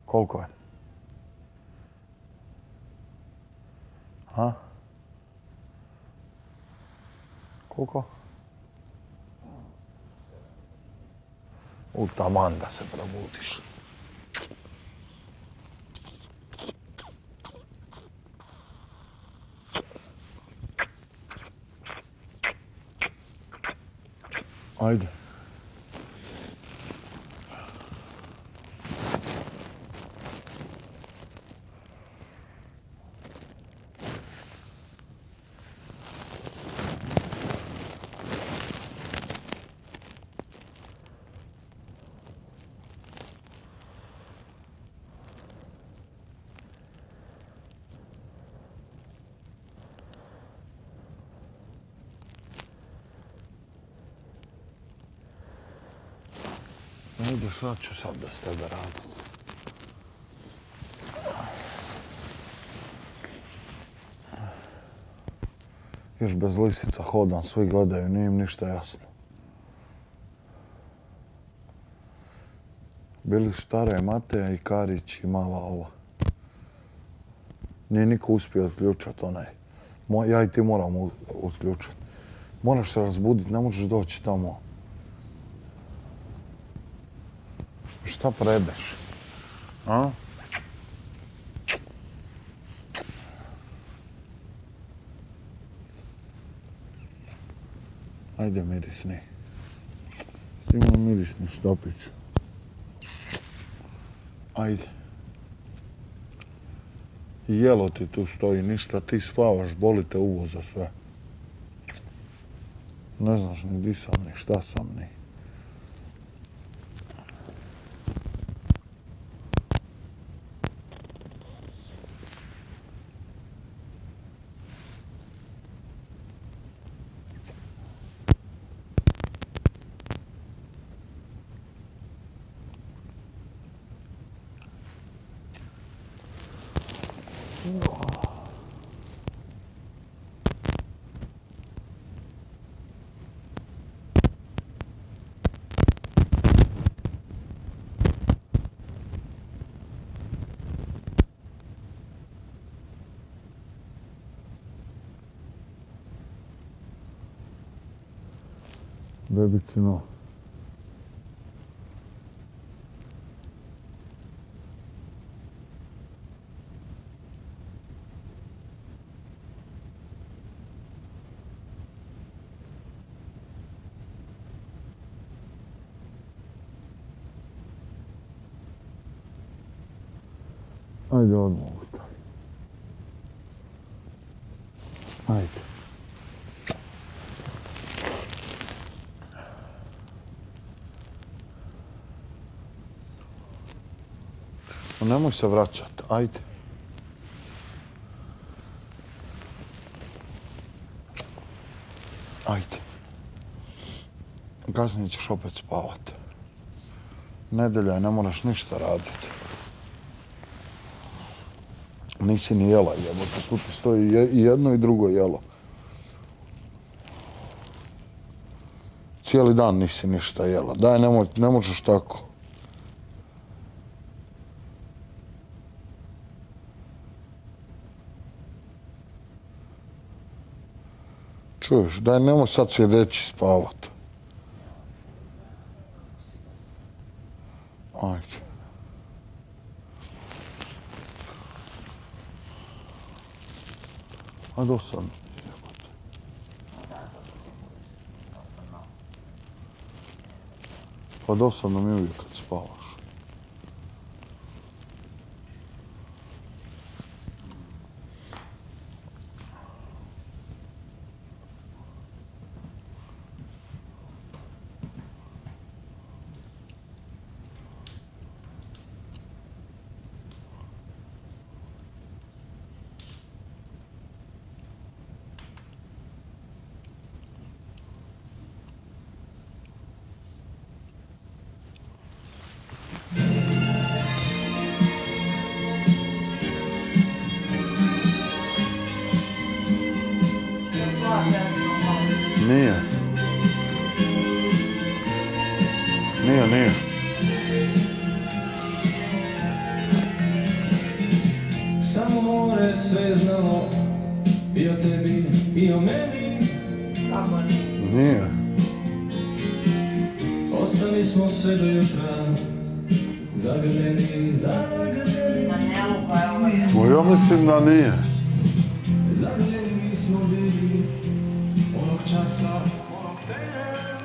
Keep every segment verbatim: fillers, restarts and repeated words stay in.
Koliko je? Ha? Koliko? U, taman da se probudiš. Ajde. Ajde, šta ću sad da s tebe radim? Još bez lisica hodam, svi gledaju, nije im ništa jasno. Bili stara i Mateja i Karić i mala ova. Nije niko uspio otključat onaj. Ja i ti moramo otključat. Moraš se razbudit, ne možeš doći tamo. Šta predeš? A? Ajde, mirisni. Stimno mirisni štopiću. Ajde. I jelo ti tu stoji, ništa, ti spavaš, boli te uvo za sve. Ne znaš ni di sam, ni šta sam, ni. Bebikino. Ajde odmah ustavi. Ajde. Nemoj se vraćat, ajde. Ajde. Kasnije ćeš opet spavat. Nedelja je, ne moraš ništa raditi. Nisi ni jela, jebote, tu ti stoji i jedno i drugo jelo. Cijeli dan nisi ništa jela. Daj, nemoj, ne možeš tako. Čuješ, daj, nemoj sad sjedeći spavat. Ajde. A dosadno. Pa dosadno mi uvijek kad spavaš. je sve znalo i o tebi i o meni. Nije. Ostali smo sve do jutra, zagrljeni, zagrljeni. Ma ja mislim da nije. Zagrljeni mi smo bili onog časa, onog trena,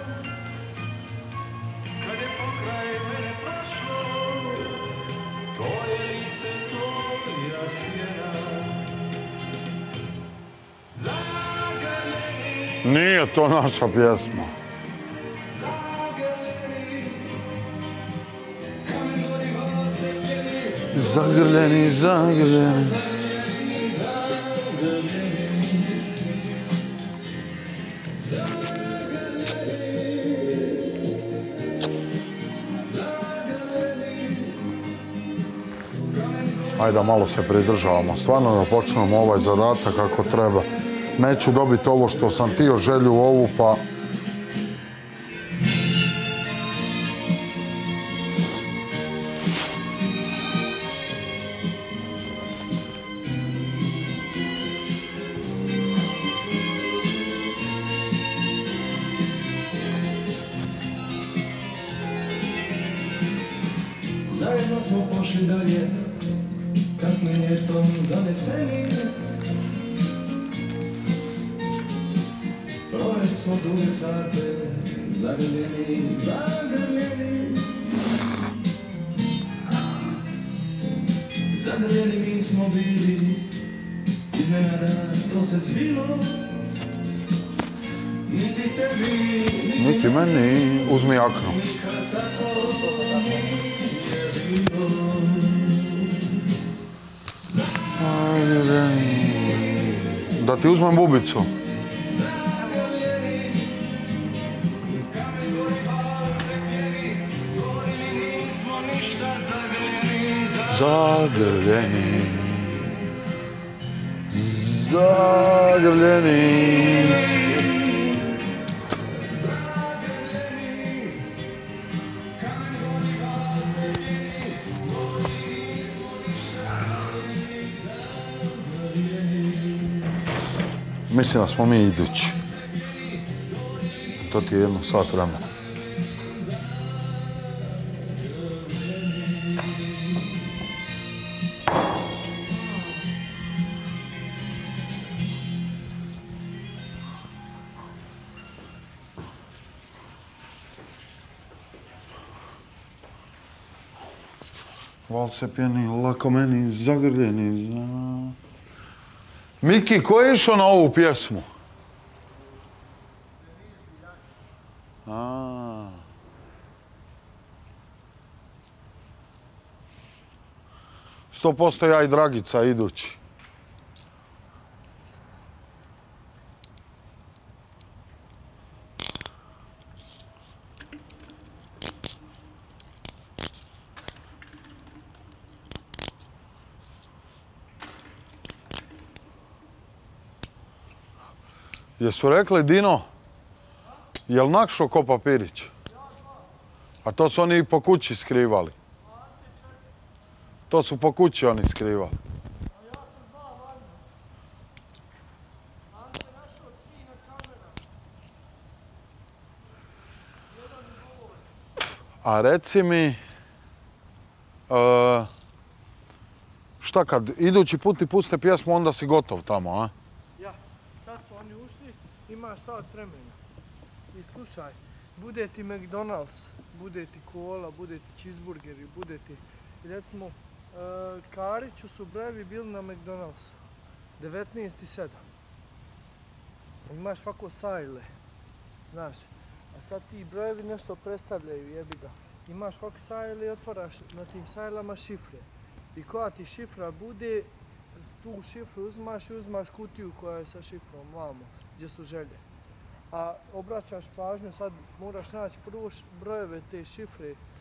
kad je pokraj mene prošlo tvoje lice, tvoja sjena. Zagrljeni, Nije to naša pjesma. Zagrljeni, zagrljeni. Ajde, malo se pridržavamo. Stvarno da počnemo ovaj zadatak kako treba. Neću dobiti ovo što sam tio, želju ovu, pa... zajedno smo pošli dalje, kasnim ljetom zaneseni. Proveli smo duge sate, zagrljeni, zagrljeni. Zagrljeni mi smo bili, iznenada to se zbilo. Niti tebi, Niti meni, uzmi jaknu. nikad tako nije bilo. Da ti uzmem bubicu. Zagrljeni, zagrljeni. Mislim da smo mi idući. To ti je jedno sat vremena. Val se pjeni, lako meni, zagrljeni, za... Miki, ko je išao na ovu pjesmu? A. Sto posto ja i Dragica idući. Jesu rekli, Dino, jel nakšo ko papirić? A to su oni i po kući skrivali. To su po kući oni skrivali. A reci mi, šta kad idući put ti puste pjesmu, onda si gotov tamo, a? Ja, sad su oni ušli, imaš sat vremena. I slušaj, bude ti McDonald's, bude ti kola, bude ti cheeseburgeri, bude ti, recimo, Kariću su brojevi bili na McDonald'su, devetnaest i sedam. Imaš ovako sajle, znaš, a sad ti brojevi nešto predstavljaju, jebi ga. Imaš ovako sajle i otvaraš na tim sajlama šifre. I koja ti šifra bude, tu šifru uzmaš i uzmaš kutiju koja je sa šifrom vamo, gdje su želje. A obraćaš pažnju, sad moraš naći prvo brojeve te šifre